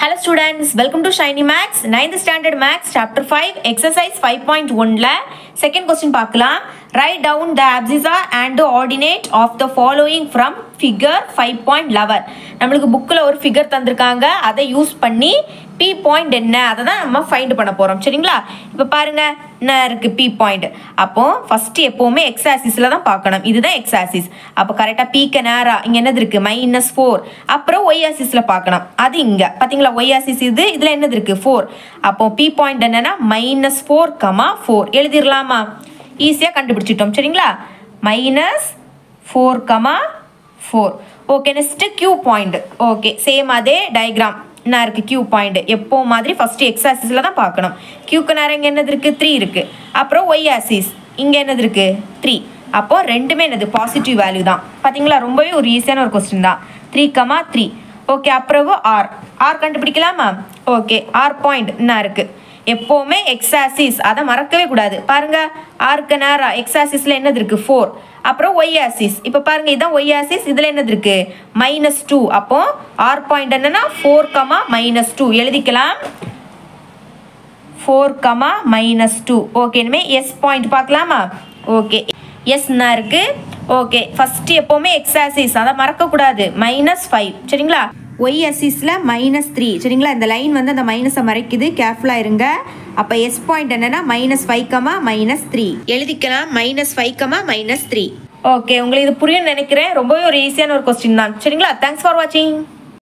Hello students, welcome to Shyni Maths, 9th standard Maths, chapter 5, exercise 5.1 la second question பார்க்கலாம். Write down the abscissa and the ordinate of the following from figure 5.11. நம்மளுக்கு bookல ஒரு figure தந்திருக்காங்க, அதை use பண்ணி P point என்ன அதை தான் நம்ம ஃபைண்ட் பண்ண போறோம். சரிங்களா? இப்போ பாருங்க என்ன இருக்கு P point. அப்போ ஃபர்ஸ்ட் எப்பவுமே x axisல தான் பார்க்கணும். இதுதான் x axis. அப்போ கரெக்ட்டா P க்கு நேரா இங்க என்னது இருக்கு -4. அப்புறம் y axisல பார்க்கணும். அது இங்க. பாத்தீங்களா y axis இதுல என்னது இருக்கு 4. அப்போ P point என்னன்னா -4, 4 எழுதிரலாமா? ஈஸியா கண்டுபிடிச்சிட்டோம். சரிங்களா? -4, 4. Okay, next Q point. Okay, same அதே டயகிராம் என்ன இருக்கு Q பாயிண்ட். எப்போ மாதிரி ஃபர்ஸ்ட் x ஆக்சிஸ்ல தான் பார்க்கணும். Q க்கு நேரா இங்க என்னது இருக்கு 3 இருக்கு. அப்புறம் y ஆக்சிஸ் இங்க என்னது இருக்கு 3. அப்போ ரெண்டுமே என்னது பாசிட்டிவ் வேல்யூ தான். பாத்தீங்களா? ரொம்பவே ஒரு ஈஸியான ஒரு क्वेश्चन தான். 3, 3. ஓகே, அப்புறம் r கண்டுபிடிக்கலாமா? ஓகே, r பாயிண்ட் என்ன இருக்கு எப்பவுமே x ஆக்சிஸ், அதை மறக்கவே கூடாது. பாருங்க r க்கு நேரா x ஆக்சிஸ்ல என்னது இருக்கு 4. அப்புறம் y ஆக்சிஸ், இப்போ பாருங்க இதான் y ஆக்சிஸ், இதுல என்னது இருக்கு -2. அப்போ r பாயிண்ட் என்னன்னா 4, -2 எழுதிக்கலாம். 4, -2. ஓகே, இனிமே s பாயிண்ட் பார்க்கலாமா? ஓகே, s னா இருக்கு. ஓகே, ஃபர்ஸ்ட் எப்பவுமே x ஆக்சிஸ், அதை மறக்க கூடாது. -5. சரிங்களா? y ஆக்சிஸ்ல -3. சரிங்களா? இந்த லைன் வந்து அந்த மைனஸை மறைக்குது, கேர்ஃபுல்லா இருங்க. அப்ப s பாயிண்ட் என்னன்னா -5, -3 எழுதிக்கலாம். -5, -3. ஓகே, உங்களுக்கு இது புரியும் நினைக்கிறேன். ரொம்பவே ஒரு ஈஸியான ஒரு क्वेश्चन தான். சரிங்களா? தேங்க்ஸ் ஃபார் வாட்சிங்.